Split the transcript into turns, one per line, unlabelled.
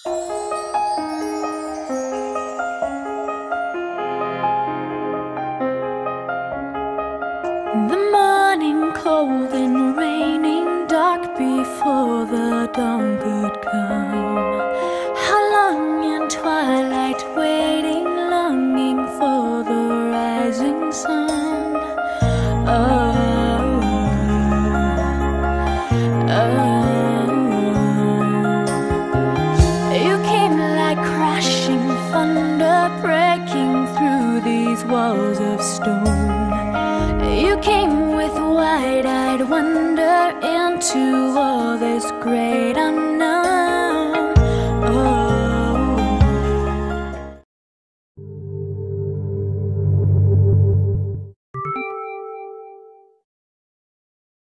The morning cold and raining, dark before the dawn could come. How long in twilight waiting, longing for the rising sun. Oh, you came like crashing thunder, breaking through these walls of stone. You came with wide-eyed wonder into all this great unknown.